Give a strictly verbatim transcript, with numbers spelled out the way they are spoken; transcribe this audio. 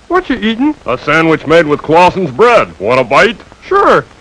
What you eating? A sandwich made with Clausen's bread. Want a bite? Sure.